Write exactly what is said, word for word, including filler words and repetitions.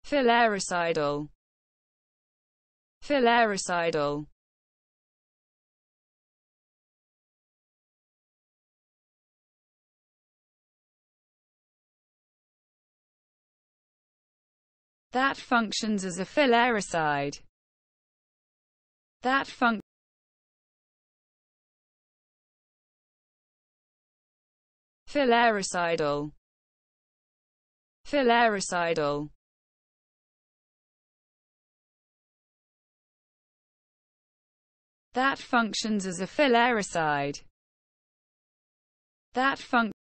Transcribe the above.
Filaricidal. Filaricidal. That functions as a filaricide. That func Filaricidal. Filaricidal. That functions as a filaricide. That func